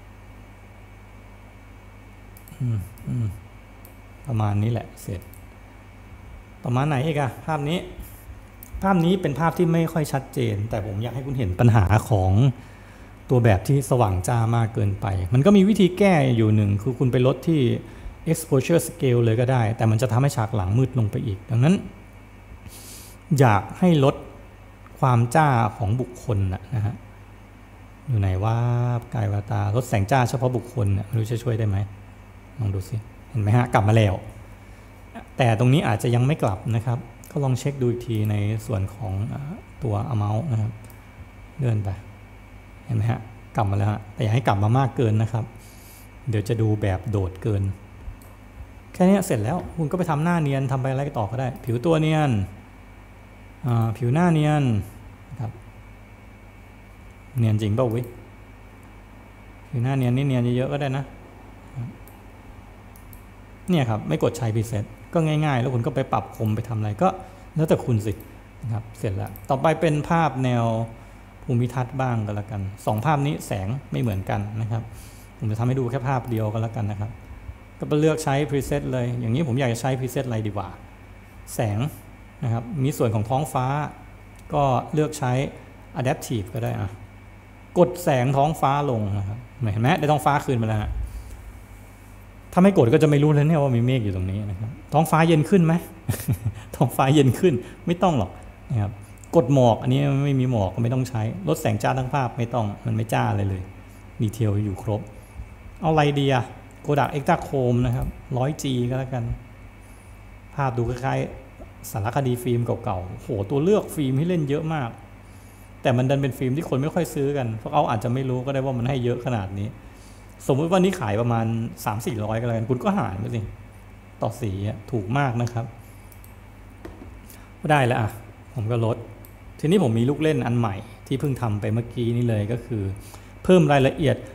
ประมาณนี้แหละเสร็จประมาณไหนอีกอะภาพนี้เป็นภาพที่ไม่ค่อยชัดเจนแต่ผมอยากให้คุณเห็นปัญหาของตัวแบบที่สว่างจ้ามากเกินไปมันก็มีวิธีแก้อยู่หนึ่งคือคุณไปลดที่ exposure scale เลยก็ได้แต่มันจะทำให้ฉากหลังมืดลงไปอีกดังนั้นอยากให้ลดความจ้าของบุคคลนะฮะอยู่ไหนว่ากายวาตาลดแสงจ้าเฉพาะบุคคลไม่รู้จะช่วยได้ไหมลองดูสิเห็นไหมฮะกลับมาแล้วแต่ตรงนี้อาจจะยังไม่กลับนะครับก็ลองเช็คดูอีกทีในส่วนของตัว amount นะครับเลื่อนไปเห็นไหมฮะกลับมาแล้วฮะแต่อย่าให้กลับมามากเกินนะครับเดี๋ยวจะดูแบบโดดเกินแค่นี้เสร็จแล้วคุณก็ไปทำหน้าเนียนทำไปอะไรต่อก็ได้ผิวตัวเนียนผิวหน้าเนียนครับเนียนจริงเปล่าวิผิวหน้าเนียนนี่เนียนเยอะๆก็ได้นะเนี่ยครับไม่กดใช้พรีเซตก็ง่ายๆแล้วคุณก็ไปปรับคมไปทำอะไรก็แล้วแต่คุณสินะครับเสร็จแล้วต่อไปเป็นภาพแนวภูมิทัศน์บ้างก็แล้วกัน2ภาพนี้แสงไม่เหมือนกันนะครับผมจะทำให้ดูแค่ภาพเดียวก็แล้วกันนะครับก็ไปเลือกใช้พรีเซตเลยอย่างนี้ผมอยากจะใช้พรีเซตอะไรดีกว่าแสงนะครับมีส่วนของท้องฟ้าก็เลือกใช้ adaptive ก็ได้กดแสงท้องฟ้าลงนะครับเห็นไหมได้ท้องฟ้าคืนมาแล้วฮะถ้าไม่กดก็จะไม่รู้เลยเนี่ยว่ามีเมฆอยู่ตรงนี้นะครับท้องฟ้าเย็นขึ้นไหม ท้องฟ้าเย็นขึ้นไม่ต้องหรอกนะครับกดหมอกอันนี้ไม่มีหมอกก็ไม่ต้องใช้ลดแสงจ้าทั้งภาพไม่ต้องมันไม่จ้าเลยดีเทลอยู่ครบเอาอะไรดีอะโกดักเอ็กซ์ตร้าโคมนะครับ 100G ก็แล้วกันภาพดูคล้ายๆสารคดีฟิล์มเก่าๆโหตัวเลือกฟิล์มให้เล่นเยอะมากแต่มันดันเป็นฟิล์มที่คนไม่ค่อยซื้อกันเพราะเขาอาจจะไม่รู้ก็ได้ว่ามันให้เยอะขนาดนี้สมมติว่านี้ขายประมาณ 300-400 ก็แล้วกันคุณก็หารไปสิต่อสีถูกมากนะครับก็ได้แล้วผมก็ลดทีนี้ผมมีลูกเล่นอันใหม่ที่เพิ่งทำไปเมื่อกี้นี่เลยก็คือเพิ่มรายละเอียด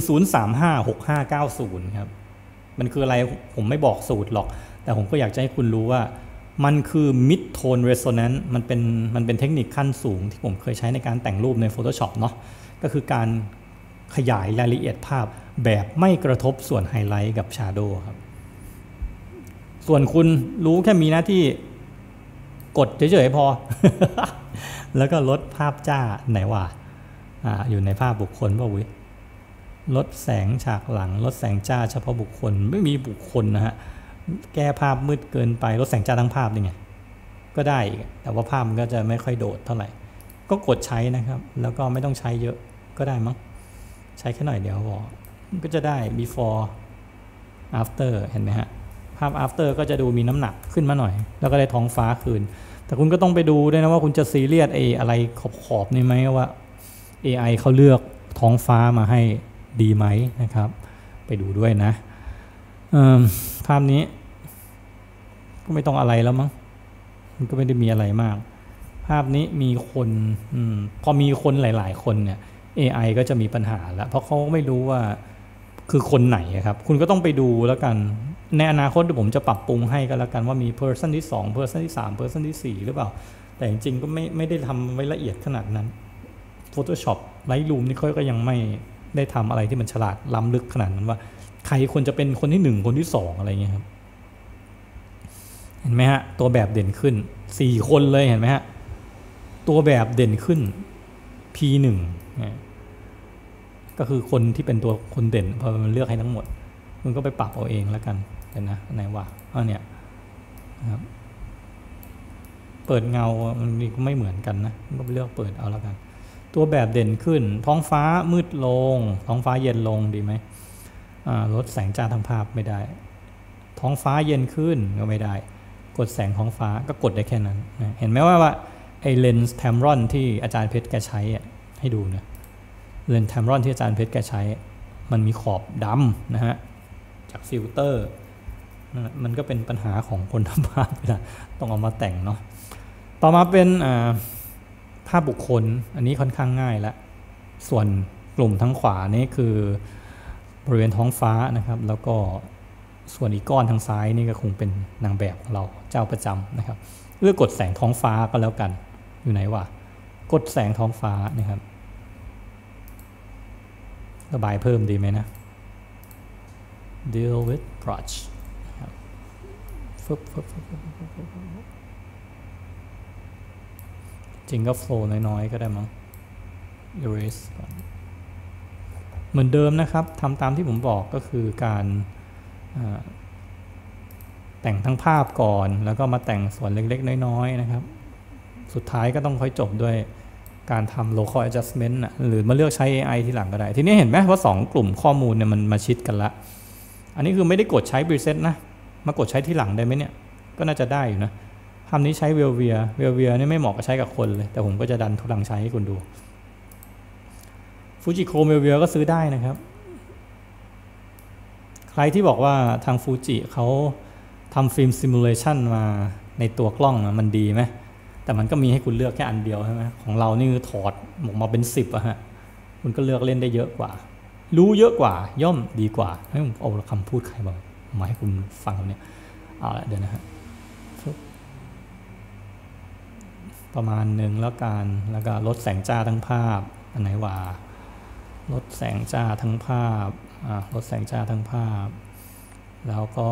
1035-6590 ครับมันคืออะไรผมไม่บอกสูตรหรอกแต่ผมก็อยากจะให้คุณรู้ว่ามันคือ mid tone resonance มันเป็นเทคนิคขั้นสูงที่ผมเคยใช้ในการแต่งรูปใน Photoshop เนาะก็คือการขยายรายละเอียดภาพแบบไม่กระทบส่วนไฮไลท์กับ Shadow ครับส่วนคุณรู้แค่มีหน้าที่กดเฉยๆพอ แล้วก็ลดภาพจ้าไหนวะอยู่ในภาพบุคคลป่ะวิลดแสงฉากหลังลดแสงจ้าเฉพาะบุคคลไม่มีบุคคลนะฮะแก้ภาพมืดเกินไปลดแสงจ้าทั้งภาพนี่ไงก็ได้แต่ว่าภาพมันก็จะไม่ค่อยโดดเท่าไหร่ก็กดใช้นะครับแล้วก็ไม่ต้องใช้เยอะก็ได้มั้งใช้แค่หน่อยเดียวพอก็จะได้ before after เห็นไหมฮะภาพ after ก็จะดูมีน้ำหนักขึ้นมาหน่อยแล้วก็ได้ท้องฟ้าคืนแต่คุณก็ต้องไปดูด้วยนะว่าคุณจะซีเรียสอะไรขอบนี่ไหมว่า AI เขาเลือกท้องฟ้ามาให้ดีไหมนะครับไปดูด้วยนะภาพนี้ก็ไม่ต้องอะไรแล้วมั้งมันก็ไม่ได้มีอะไรมากภาพนี้มีคนพอมีคนหลายๆคนเนี่ย AI ก็จะมีปัญหาแล้วเพราะเขาไม่รู้ว่าคือคนไหนครับคุณก็ต้องไปดูแล้วกันในอนาคตผมจะปรับปรุงให้กันแล้วกันว่ามี person ที่2 person ที่3 person ที่4หรือเปล่าแต่จริงๆก็ไม่ได้ทำไว้ละเอียดขนาดนั้น Photoshop Lightroom นี่เขาก็ยังไม่ได้ทำอะไรที่มันฉลาดล้ำลึกขนาดนั้นว่าใครควรจะเป็นคนที่1คนที่2อะไรเงี้ยครับเห็นไหมฮะตัวแบบเด่นขึ้น4คนเลยเห็นไหมฮะตัวแบบเด่นขึ้น P1 ก็คือคนที่เป็นตัวคนเด่นพอมันเลือกให้ทั้งหมดคุณก็ไปปรับเอาเองแล้วกันเห็นนะไหนวะเนี่ยนะครับเปิดเงามันก็ไม่เหมือนกันนะก็ไปเลือกเปิดเอาแล้วกันตัวแบบเด่นขึ้นท้องฟ้ามืดลงท้องฟ้าเย็นลงดีไหมลดแสงจ้าทั้งภาพไม่ได้ท้องฟ้าเย็นขึ้นก็ไม่ได้กดแสงท้องฟ้าก็กดได้แค่นั้นเห็นไหมว่าไอ้เลนส์แทมรอนที่อาจารย์เพชรแกใช้ให้ดูนะเลนส์แทมรอนที่อาจารย์เพชรแกใช้มันมีขอบดำนะฮะจากฟิลเตอร์มันก็เป็นปัญหาของคนทำภาพนะต้องเอามาแต่งเนาะต่อมาเป็นภาพบุคคลอันนี้ค่อนข้างง่ายแล้วส่วนกลุ่มทั้งขวานี่คือบริเวณท้องฟ้านะครับแล้วก็ส่วนอีกก้อนทางซ้ายนี่ก็คงเป็นนางแบบของเราเจ้าประจำนะครับเลือกกดแสงท้องฟ้าก็แล้วกันอยู่ไหนวะกดแสงท้องฟ้านะครับระบายเพิ่มดีไหมนะ deal with brush ครับจริงก็ flow น้อยๆก็ได้มั้ง erase ก่อนเหมือนเดิมนะครับทำตามที่ผมบอกก็คือการแต่งทั้งภาพก่อนแล้วก็มาแต่งส่วนเล็กๆน้อยๆนะครับสุดท้ายก็ต้องค่อยจบด้วยการทำ local adjustment หรือมาเลือกใช้ AI ทีหลังก็ได้ทีนี้เห็นไหมว่า2กลุ่มข้อมูลเนี่ยมันมาชิดกันละอันนี้คือไม่ได้กดใช้ preset นะมากดใช้ทีหลังได้ไหมเนี่ยก็น่าจะได้อยู่นะคำนี้ใช้ Velvia นี่ไม่เหมาะกับใช้กับคนเลยแต่ผมก็จะดันทุลังใช้ให้คุณดูฟูจิโคร Velvia ก็ซื้อได้นะครับใครที่บอกว่าทางฟูจิเขาทำฟิล์มซิมูเลชันมาในตัวกล้องมันดีไหมแต่มันก็มีให้คุณเลือกแค่อันเดียวใช่ไหมของเรานี่คือถอดออกมาเป็น10อะฮะคุณก็เลือกเล่นได้เยอะกว่ารู้เยอะกว่าย่อมดีกว่าให้ผมเอาคำพูดใครมาให้คุณฟังเนี่ยเอาละเดี๋ยวนะฮะประมาณหนึ่งแล้วกันแล้วก็ลดแสงจ้าทั้งภาพอันไหนว่าลดแสงจ้าทั้งภาพลดแสงจ้าทั้งภาพแล้วก็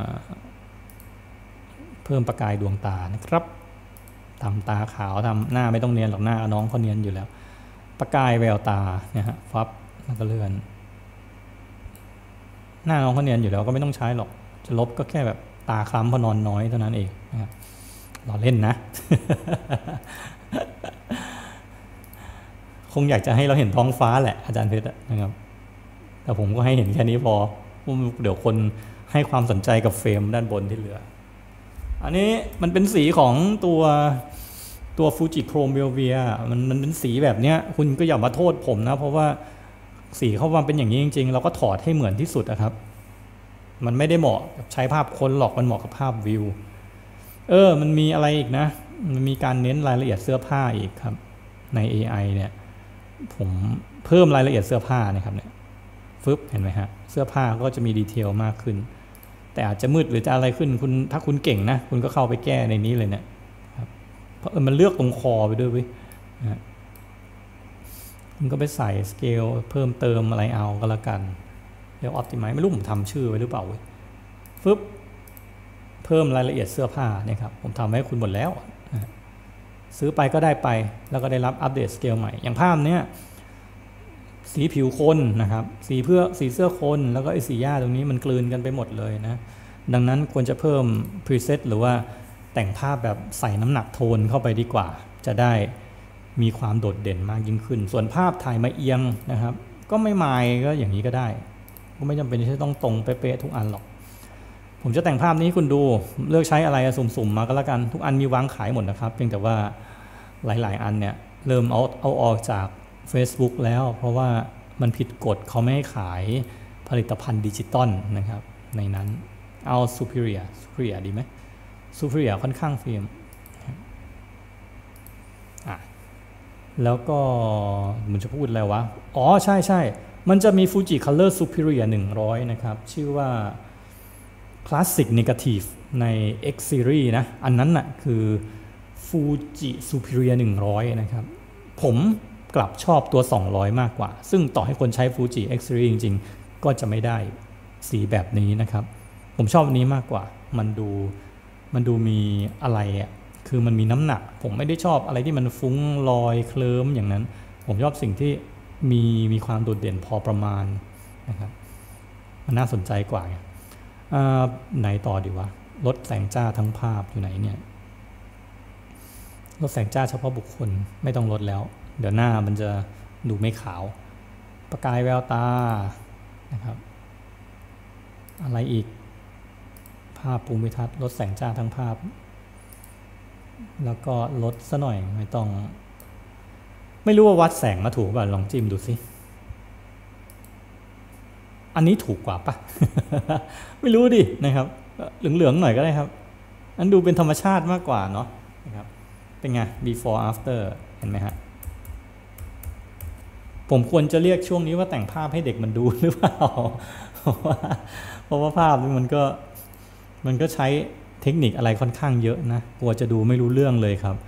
เพิ่มประกายดวงตานะครับทำตาขาวทำหน้าไม่ต้องเนียนหรอกหน้าน้องเขาเนียนอยู่แล้วประกายแววตาเนี่ยฮะฟับมันก็เลื่อนหน้าน้องเขาเนียนอยู่แล้วก็ไม่ต้องใช้หรอกจะลบก็แค่แบบตาคล้ำเพราะนอนน้อยเท่านั้นเองนะครับเราเล่นนะ คงอยากจะให้เราเห็นท้องฟ้าแหละอาจารย์เพชรนะครับแต่ผมก็ให้เห็นแค่นี้พอเดี๋ยวคนให้ความสนใจกับเฟรมด้านบนที่เหลืออันนี้มันเป็นสีของตัวฟูจิโครเมลเวียมันเป็นสีแบบเนี้ยคุณก็อย่ามาโทษผมนะเพราะว่าสีเขาว่าเป็นอย่างนี้จริงๆเราก็ถอดให้เหมือนที่สุดนะครับมันไม่ได้เหมาะกับใช้ภาพคนหรอกมันเหมาะกับภาพวิวมันมีอะไรอีกนะมันมีการเน้นรายละเอียดเสื้อผ้าอีกครับใน AI เนี่ยผมเพิ่มรายละเอียดเสื้อผ้านะครับเนี่ยเห็นไหมฮะเสื้อผ้าก็จะมีดีเทลมากขึ้นแต่อาจจะมืดหรือจะอะไรขึ้นคุณถ้าคุณเก่งนะคุณก็เข้าไปแก้ในนี้เลยเนี่ยครับเพราะมันเลือกตรงคอไปด้วยเว้ยนะคุณก็ไปใส่สเกลเพิ่มเติมอะไรเอาก็แล้วกันเดี๋ยว optimize ไม่รู้ผมทำชื่อไว้หรือเปล่าเว้ยเพิ่มรายละเอียดเสื้อผ้าเนี่ยครับผมทำให้คุณหมดแล้วนะซื้อไปก็ได้ไปแล้วก็ได้รับอัปเดตสเกลใหม่อย่างภาพเนี้ยสีผิวคนนะครับสีเสื้อคนแล้วก็ไอ้สีหญ้าตรงนี้มันกลืนกันไปหมดเลยนะดังนั้นควรจะเพิ่ม preset หรือว่าแต่งภาพแบบใส่น้ำหนักโทนเข้าไปดีกว่าจะได้มีความโดดเด่นมากยิ่งขึ้นส่วนภาพถ่ายมาเอียงนะครับก็ไม่มายก็อย่างนี้ก็ได้ก็ไม่จำเป็นที่จะต้องตรงเป๊ะๆทุกอันหรอกผมจะแต่งภาพนี้ให้คุณดูเลือกใช้อะไรสุ่มๆมาก็แล้วกันทุกอันมีวางขายหมดนะครับเพียงแต่ว่าหลายๆอันเนี่ยเริ่มเอาออกจาก Facebook แล้วเพราะว่ามันผิดกฎเขาไม่ให้ขายผลิตภัณฑ์ดิจิตอลนะครับในนั้นเอา Superior ดีไหม Superior ค่อนข้างฟิล์มแล้วก็มันจะพูดอะไรวะอ๋อใช่มันจะมี Fuji Color Superior 100นะครับชื่อว่า Classic Negative ใน X Series นะอันนั้นน่ะคือ Fuji Superior 100นะครับผมกลับชอบตัว 200 มากกว่าซึ่งต่อให้คนใช้ Fuji X Series จริงๆก็จะไม่ได้สีแบบนี้นะครับผมชอบอันนี้มากกว่ามันดูมีอะไรอ่ะคือมันมีน้ำหนักผมไม่ได้ชอบอะไรที่มันฟุ้งลอยเคลิ้มอย่างนั้นผมชอบสิ่งที่มีความโดดเด่นพอประมาณนะครับมันน่าสนใจกว่าไหนต่อดีวะลดแสงจ้าทั้งภาพอยู่ไหนเนี่ยลดแสงจ้าเฉพาะบุคคลไม่ต้องลดแล้วเดี๋ยวหน้ามันจะดูไม่ขาวประกายแววตานะครับอะไรอีกภาพภูมิทัศน์ลดแสงจ้าทั้งภาพแล้วก็ลดซะหน่อยไม่รู้ว่าวัดแสงมาถูกป่ะลองจิ้มดูสิอันนี้ถูกกว่าป่ะ ไม่รู้ดินะครับเหลืองๆหน่อยก็ได้ครับอันดูเป็นธรรมชาติมากกว่าเนาะนะครับเป็นไง before after เห็นไหมฮะผมควรจะเรียกช่วงนี้ว่าแต่งภาพให้เด็กมันดูหรือเปล่าเพราะว่าภาพมันก็ใช้เทคนิคอะไรค่อนข้างเยอะนะกลัวจะดูไม่รู้เรื่องเลยครับ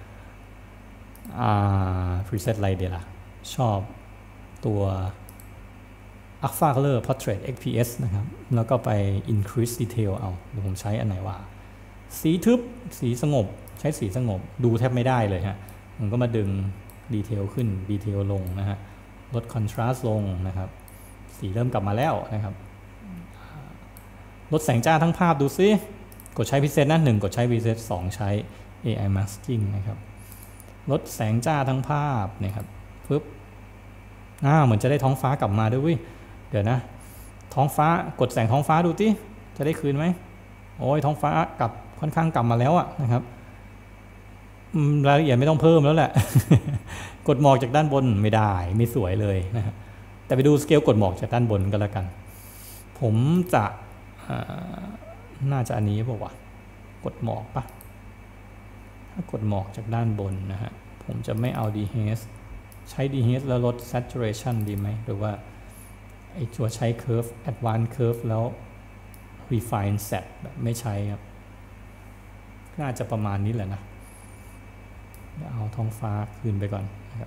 preset อะไรเดี๋ยวล่ะชอบตัว Alpha Color Portrait XPS นะครับแล้วก็ไป increase detail เอาเดี๋ยวผมใช้อันไหนว่าสีทึบสีสงบใช้สีสงบดูแทบไม่ได้เลยฮะผมก็มาดึงดีเทลขึ้นดีเทลลงนะฮะลด contrast ลงนะครับสีเริ่มกลับมาแล้วนะครับลดแสงจ้าทั้งภาพดูซิกดใช้ preset นะ1กดใช้ preset 2ใช้ AI masking นะครับลดแสงจ้าทั้งภาพนะครับปึ๊บเหมือนจะได้ท้องฟ้ากลับมาด้วยวิเดี๋ยวนะท้องฟ้ากดแสงท้องฟ้าดูสิจะได้คืนไหมโอ้ยท้องฟ้ากลับค่อนข้างกลับมาแล้วอะนะครับรายละเอียดไม่ต้องเพิ่มแล้วแหละ กดหมอกจากด้านบนไม่ได้ไม่สวยเลยนะฮะแต่ไปดูสเกลกดหมอกจากด้านบนก็แล้วกันผมจะน่าจะอันนี้บอกว่ากดหมอกปะถ้ากดหมอกจากด้านบนนะฮะผมจะไม่เอา dehaze ใช้ dehaze แล้วลด saturation ดีไหมหรือว่าไอ้ตัวใช้ curve advanced curve แล้ว refine set แบบไม่ใช้ครับน่าจะประมาณนี้แหละนะเอาท้องฟ้าคืนไปก่อนนะครับ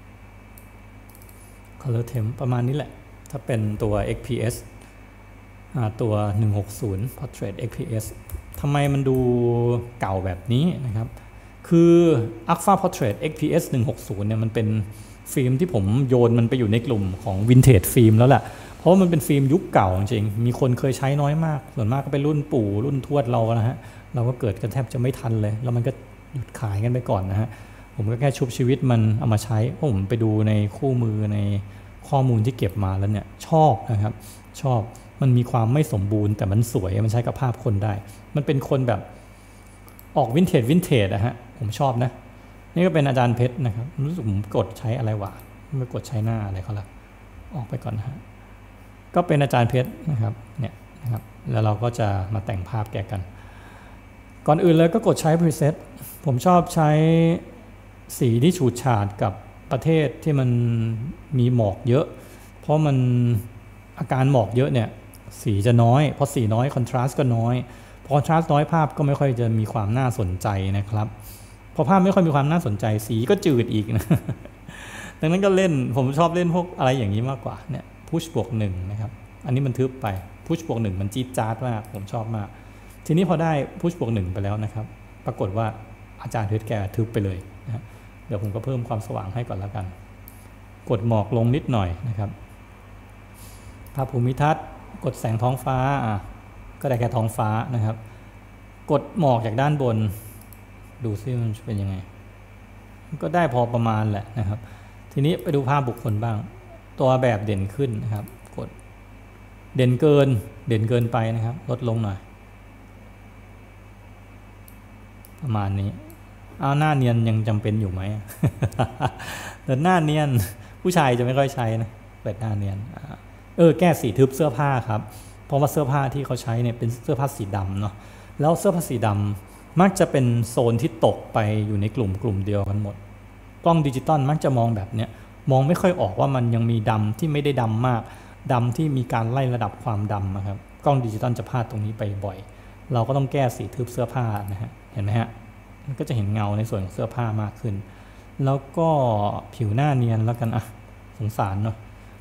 color temp ประมาณนี้แหละถ้าเป็นตัว XPS ตัว160 portrait XPS ทำไมมันดูเก่าแบบนี้นะครับคือ Alpha Portrait XPS 160เนี่ยมันเป็นฟิล์มที่ผมโยนมันไปอยู่ในกลุ่มของ Vintage ฟิล์มแล้วแหละเพราะว่ามันเป็นฟิล์มยุคเก่าจริงมีคนเคยใช้น้อยมากส่วนมากก็เป็นรุ่นปู่รุ่นทวดเรานะฮะเราก็เกิดกันแทบจะไม่ทันเลยแล้วมันก็หยุดขายกันไปก่อนนะฮะผมก็แค่ชุบชีวิตมันเอามาใช้เพราะผมไปดูในคู่มือในข้อมูลที่เก็บมาแล้วเนี่ยชอบนะครับชอบมันมีความไม่สมบูรณ์แต่มันสวยมันใช้กับภาพคนได้มันเป็นคนแบบออกวินเทจนะฮะผมชอบนะนี่ก็เป็นอาจารย์เพชรนะครับรู้สึกผมกดใช้อะไรวะไม่กดใช้หน้าอะไรเขาละออกไปก่อนนะฮะก็เป็นอาจารย์เพชรนะครับเนี่ยนะครับแล้วเราก็จะมาแต่งภาพแกกันก่อนอื่นเลยก็กดใช้ preset ผมชอบใช้สีที่ฉูดฉาดกับประเทศที่มันมีหมอกเยอะเพราะมันอาการหมอกเยอะเนี่ยสีจะน้อยเพราะสีน้อยคอนทราสต์ก็น้อยพอคอนทราสต์น้อยภาพก็ไม่ค่อยจะมีความน่าสนใจนะครับพอภาพไม่ค่อยมีความน่าสนใจสีก็จืดอีกนะดังนั้นก็เล่นผมชอบเล่นพวกอะไรอย่างนี้มากกว่าเนี่ยพุชบวก1นะครับอันนี้มันทึบไปพุชบวก1มันจี๊ดจ๊าดมากผมชอบมากทีนี้พอได้พุชบวก1ไปแล้วนะครับปรากฏว่าอาจารย์เพชรแกทึบไปเลยนะเดี๋ยวผมก็เพิ่มความสว่างให้ก่อนแล้วกันกดหมอกลงนิดหน่อยนะครับภาพภูมิทัศน์กดแสงท้องฟ้าก็ได้แค่ท้องฟ้านะครับกดหมอกจากด้านบนดูซิมันเป็นยังไงก็ได้พอประมาณแหละนะครับทีนี้ไปดูภาพบุคคลบ้างตัวแบบเด่นขึ้นนะครับกดเด่นเกินไปนะครับลดลงหน่อยประมาณนี้หน้าเนียนยังจำเป็นอยู่ไหม แต่หน้าเนียนผู้ชายจะไม่ค่อยใช้นะเปิดหน้าเนียนแก้สีทึบเสื้อผ้าครับเพราะว่าเสื้อผ้าที่เขาใช้เนี่ยเป็นเสื้อผ้าสีดำเนาะแล้วเสื้อผ้าสีดำมักจะเป็นโซนที่ตกไปอยู่ในกลุ่มเดียวกันหมดกล้องดิจิตอลมักจะมองแบบเนี้ยมองไม่ค่อยออกว่ามันยังมีดำที่ไม่ได้ดำมากดำที่มีการไล่ระดับความดำนะครับกล้องดิจิตอลจะพลาดตรงนี้ไปบ่อยเราก็ต้องแก้สีทึบเสื้อผ้านะฮะเห็นไหมฮะมันก็จะเห็นเงาในส่วนของเสื้อผ้ามากขึ้นแล้วก็ผิวหน้าเนียนแล้วกันสงสารเนาะ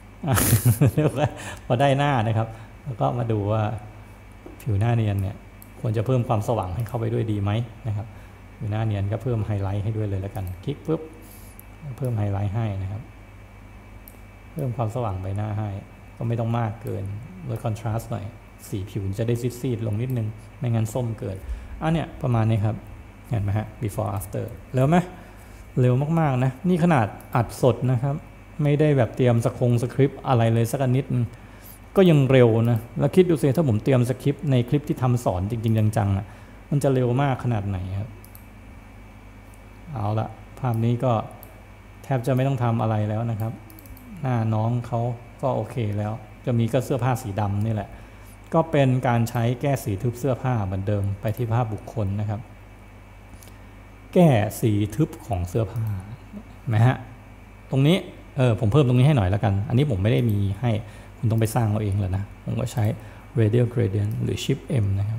พอได้หน้านะครับแล้วก็มาดูว่าผิวหน้าเนียนเนี่ยควรจะเพิ่มความสว่างให้เข้าไปด้วยดีไหมนะครับผิวหน้าเนียนก็เพิ่มไฮไลท์ให้ด้วยเลยแล้วกันคลิกปุ๊บเพิ่มไฮไลท์ให้นะครับเพิ่มความสว่างใบหน้าให้ก็ไม่ต้องมากเกินลดคอนทราสต์หน่อยสีผิวจะได้ซีดๆลงนิดนึงไม่งั้นส้มเกินเนี่ยประมาณนี้ครับเห็นไหมฮะ before after เร็วไหมเร็วมากๆนะนี่ขนาดอัดสดนะครับไม่ได้แบบเตรียมสคริปต์อะไรเลยสักนิดก็ยังเร็วนะแล้วคิดดูสิถ้าผมเตรียมสคริปต์ในคลิปที่ทำสอนจริงๆจังๆมันจะเร็วมากขนาดไหนครับเอาละภาพนี้ก็แทบจะไม่ต้องทำอะไรแล้วนะครับหน้าน้องเขาก็โอเคแล้วจะมีก็เสื้อผ้าสีดำนี่แหละก็เป็นการใช้แก้สีทึบเสื้อผ้าเหมือนเดิมไปที่ภาพบุคคลนะครับแก้สีทึบของเสื้อผ้าไหมฮะตรงนี้ผมเพิ่มตรงนี้ให้หน่อยแล้วกันอันนี้ผมไม่ได้มีให้คุณต้องไปสร้างเอาเองเลยนะผมก็ใช้ radial gradient หรือ shift m นะครับ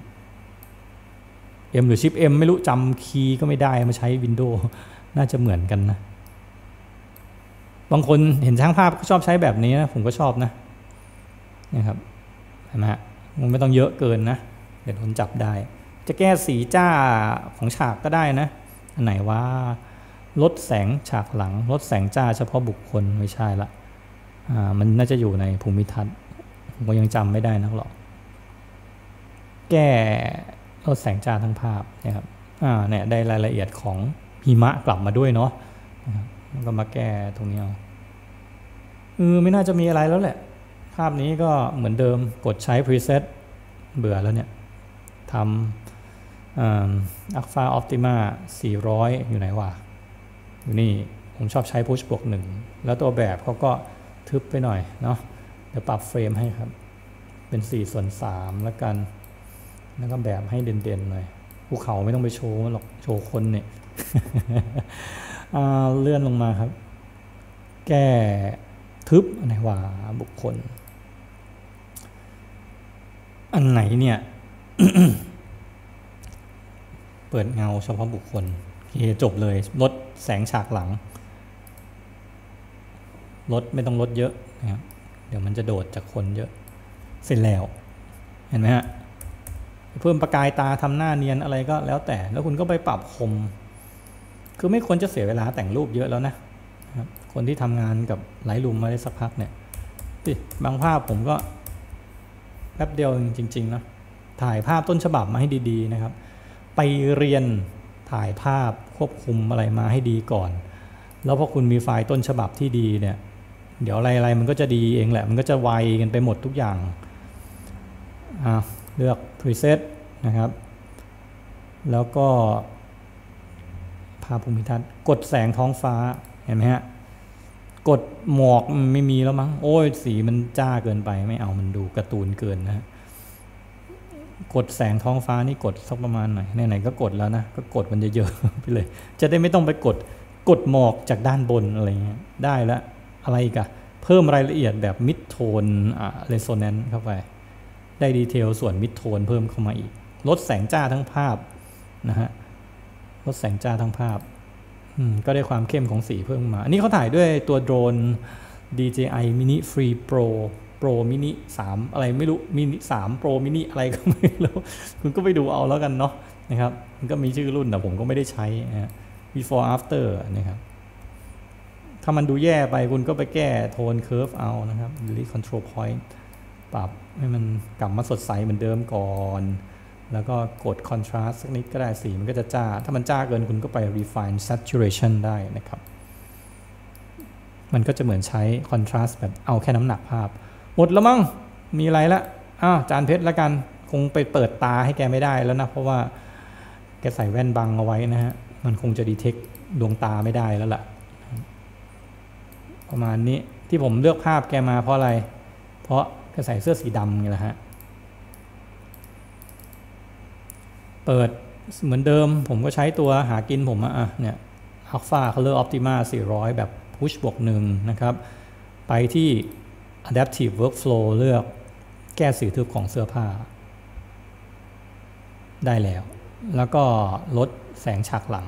m หรือ shift m ไม่รู้จำคีย์ก็ไม่ได้มาใช้ Windows น่าจะเหมือนกันนะบางคนเห็นช่างภาพก็ชอบใช้แบบนี้นะผมก็ชอบนะนะครับเห็นไหมฮะมันไม่ต้องเยอะเกินนะเดี๋ยวคนจับได้จะแก้สีจ้าของฉากก็ได้นะอันไหนว่าลดแสงฉากหลังลดแสงจ้าเฉพาะบุคคลไม่ใช่ละมันน่าจะอยู่ในภูมิทัศน์ผมก็ยังจำไม่ได้นักหรอกแก้ลดแสงจ้าทั้งภาพนะครับเนี่ยได้รายละเอียดของหิมะกลับมาด้วยเนาะแล้วก็มาแก้ตรงนี้เอาไม่น่าจะมีอะไรแล้วแหละภาพนี้ก็เหมือนเดิมกดใช้ preset เบื่อแล้วเนี่ยทำAlpha Optima 400อยู่ไหนวะอยู่นี่ผมชอบใช้ push บวก1แล้วตัวแบบเขาก็ทึบไปหน่อยเนาะเดี๋ยวปรับเฟรมให้ครับเป็น4/3แล้วกันแล้วก็แบบให้เด่นๆหน่อยภูเขาไม่ต้องไปโชว์หรอกโชว์คนเนี่ย เลื่อนลงมาครับแก้ทึบอันไหนวะบุคคลอันไหนเนี่ย เปิดเงาเฉพาะบุคคลโอเคจบเลยลดแสงฉากหลังลดไม่ต้องลดเยอะนะครับเดี๋ยวมันจะโดดจากคนเยอะเสร็จแล้วเห็นไหมฮะเพิ่มประกายตาทำหน้าเนียนอะไรก็แล้วแต่แล้วคุณก็ไปปรับคมคือไม่ควรจะเสียเวลาแต่งรูปเยอะแล้วนะครับคนที่ทำงานกับLightroomมาได้สักพักเนี่ยบางภาพผมก็แป๊บเดียวจริงๆนะถ่ายภาพต้นฉบับมาให้ดีๆนะครับไปเรียนถ่ายภาพควบคุมอะไรมาให้ดีก่อนแล้วพอคุณมีไฟล์ต้นฉบับที่ดีเนี่ยเดี๋ยวอะไรๆมันก็จะดีเองแหละมันก็จะไวกันไปหมดทุกอย่างเลือก preset นะครับแล้วก็ภาพภูมิทัศน์กดแสงท้องฟ้าเห็นไหมฮะกดหมอกไม่มีแล้วมั้งโอ้ยสีมันจ้าเกินไปไม่เอามันดูการ์ตูนเกินนะกดแสงท้องฟ้านี่กดสักประมาณหน่อยไหนๆก็กดแล้วนะก็กดมันเยอะๆไปเลยจะได้ไม่ต้องไปกดหมอกจากด้านบนอะไรเงี้ยได้แล้วอะไรอีกอะเพิ่มรายละเอียดแบบ mid tone resonance เข้าไปได้ดีเทลส่วน mid tone เพิ่มเข้ามาอีกลดแสงจ้าทั้งภาพนะฮะลดแสงจ้าทั้งภาพก็ได้ความเข้มของสีเพิ่มมาอันนี้เขาถ่ายด้วยตัวโดรน DJI Mini Free Pro Mini 3อะไรไม่รู้ Mini 3 Pro Mini อะไรก็ไม่รู้คุณก็ไปดูเอาแล้วกันเนาะนะครับมันก็มีชื่อรุ่นแต่ผมก็ไม่ได้ใช้นะ before after นะครับถ้ามันดูแย่ไปคุณก็ไปแก้โทน curve เอานะครับ delete control point ปรับให้มันกลับมาสดใสเหมือนเดิมก่อนแล้วก็กด contrast สักนิดก็ได้สีมันก็จะจ้าถ้ามันจ้าเกินคุณก็ไป refine saturation ได้นะครับมันก็จะเหมือนใช้ contrast แบบเอาแค่น้ำหนักภาพหมดแล้วมั้งมีอะไรละจานเพชรละกันคงไปเปิดตาให้แกไม่ได้แล้วนะเพราะว่าแกใส่แว่นบังเอาไว้นะฮะมันคงจะ detect ดวงตาไม่ได้แล้วล่ะประมาณนี้ที่ผมเลือกภาพแกมาเพราะอะไรเพราะแกใส่เสื้อสีดำไงล่ะฮะเปิดเหมือนเดิมผมก็ใช้ตัวหากินผมเนี่ย Alpha Color Optima 400 แบบ Push บวก1นะครับไปที่ Adaptive Workflow เลือกแก้สีทึบของเสื้อผ้าได้แล้วก็ลดแสงฉากหลัง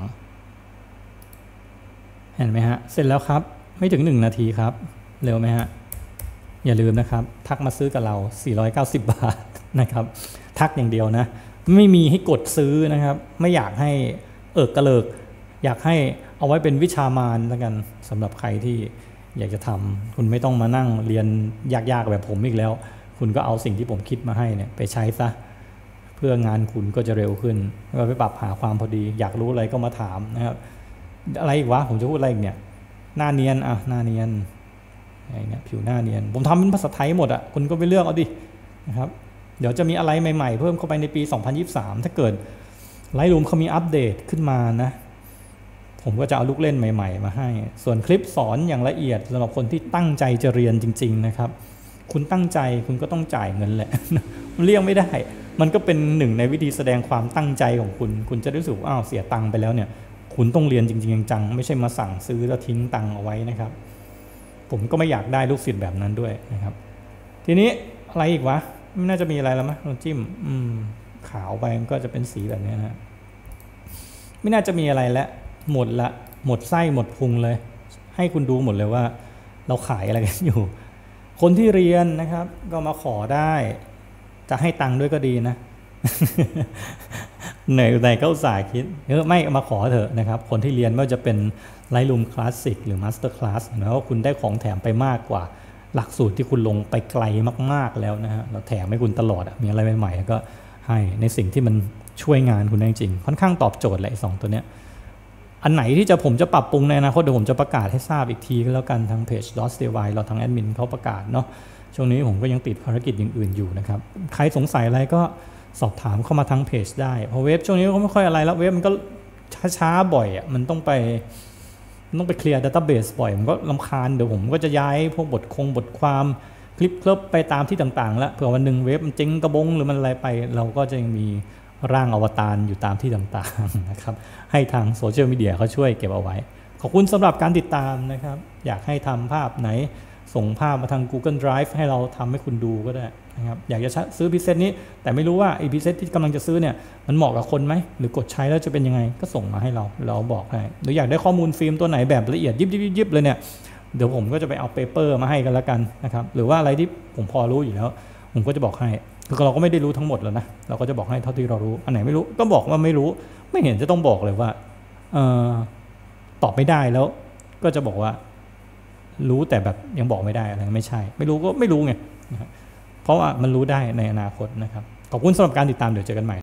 เห็นไหมฮะเสร็จแล้วครับไม่ถึง1นาทีครับเร็วไหมฮะอย่าลืมนะครับทักมาซื้อกับเรา490 บาทนะครับทักอย่างเดียวนะไม่มีให้กดซื้อนะครับไม่อยากให้กระเลิกอยากให้เอาไว้เป็นวิชามารแล้วกันสำหรับใครที่อยากจะทำคุณไม่ต้องมานั่งเรียนยากๆแบบผมอีกแล้วคุณก็เอาสิ่งที่ผมคิดมาให้เนี่ยไปใช้ซะเพื่องานคุณก็จะเร็วขึ้นก็ไปปรับหาความพอดีอยากรู้อะไรก็มาถามนะครับอะไรอีกวะผมจะพูดอะไรอีกเนี่ยหน้าเนียนหน้าเนียนอะไรเนี่ยผิวหน้าเนียนผมทำเป็นภาษาไทยหมดคุณก็ไปเลือกเอาดินะครับเดี๋ยวจะมีอะไรใหม่ๆเพิ่มเข้าไปในปี2023ถ้าเกิดLightroomเขามีอัปเดตขึ้นมานะผมก็จะเอาลูกเล่นใหม่ๆมาให้ส่วนคลิปสอนอย่างละเอียดสำหรับคนที่ตั้งใจจะเรียนจริงๆนะครับคุณตั้งใจคุณก็ต้องจ่ายเงินแหละมันเลี่ยงไม่ได้มันก็เป็นหนึ่งในวิธีแสดงความตั้งใจของคุณจะรู้สึกว่าเสียตังค์ไปแล้วเนี่ยคุณต้องเรียนจริงๆจังๆไม่ใช่มาสั่งซื้อแล้วทิ้งตังค์เอาไว้นะครับผผมก็ไม่อยากได้ลูกศิษย์แบบนั้นด้วยนะครับทีนี้อะไรอีกวะไม่น่าจะมีอะไรแล้วมั้ยเราจิ้มขาวไปมันก็จะเป็นสีแบบนี้นะไม่น่าจะมีอะไรแล้วหมดละหมดไส้หมดพุงเลยให้คุณดูหมดเลยว่าเราขายอะไรกันอยู่คนที่เรียนนะครับก็มาขอได้จะให้ตังค์ด้วยก็ดีนะ เหนื่อยใจก็อุตส่าห์คิดไม่มาขอเถอะนะครับคนที่เรียนไม่ว่าจะเป็น Lightroom Classic หรือ Master Class นะว่าคุณได้ของแถมไปมากกว่าหลักสูตรที่คุณลงไปไกลมากๆแล้วนะฮะเราแถมให้คุณตลอดมีอะไรใหม่ๆก็ให้ในสิ่งที่มันช่วยงานคุณได้จริงค่อนข้างตอบโจทย์เลย2ตัวเนี้ยอันไหนที่ผมจะปรับปรุงในอนาคตเดี๋ยวผมจะประกาศให้ทราบอีกทีก็แล้วกันทางเพจ DOS.DIY เราทางแอดมินเขาประกาศเนาะช่วงนี้ผมก็ยังติดภารกิจอย่างอื่นอยู่นะครับใครสงสัยอะไรก็สอบถามเข้ามาทางเพจได้เพราะเว็บช่วงนี้ก็ไม่ค่อยอะไรแล้วเว็บมันก็ช้าบ่อยมันต้องไปเคลียร์ดัตต้าเบสบ่อยมันก็รำคาญเดี๋ยวผมก็จะย้ายพวกบทความคลิปเคลิปไปตามที่ต่างๆแล้วเผื่อวันหนึ่งเว็บมันเจ๊งกระบงหรือมันอะไรไปเราก็จะยังมีร่างอวตารอยู่ตามที่ต่างๆนะครับให้ทางโซเชียลมีเดียเขาช่วยเก็บเอาไว้ขอบคุณสำหรับการติดตามนะครับอยากให้ทำภาพไหนส่งภาพมาทาง Google Drive ให้เราทำให้คุณดูก็ได้นะครับอยากจะซื้อพรีเซตนี้แต่ไม่รู้ว่าไอ้พรีเซตที่กำลังจะซื้อเนี่ยมันเหมาะกับคนไหมหรือกดใช้แล้วจะเป็นยังไงก็ส่งมาให้เราบอกให้หรืออยากได้ข้อมูลฟิล์มตัวไหนแบบละเอียดยิบเลยเนี่ยเดี๋ยวผมก็จะไปเอาเปเปอร์มาให้กันแล้วกันนะครับหรือว่าอะไรที่ผมพอรู้อยู่แล้วผมก็จะบอกให้คือเราก็ไม่ได้รู้ทั้งหมดแล้วนะเราก็จะบอกให้เท่าที่เรารู้อันไหนไม่รู้ก็บอกว่าไม่รู้ไม่เห็นจะต้องบอกเลยว่าตอบไม่ได้แล้วก็จะบอกว่ารู้แต่แบบยังบอกไม่ได้อะไรไม่ใช่ไม่รู้ก็ไม่รู้ไงเพราะว่ามันรู้ได้ในอนาคตนะครับขอบคุณสำหรับการติดตามเดี๋ยวเจอกันใหม่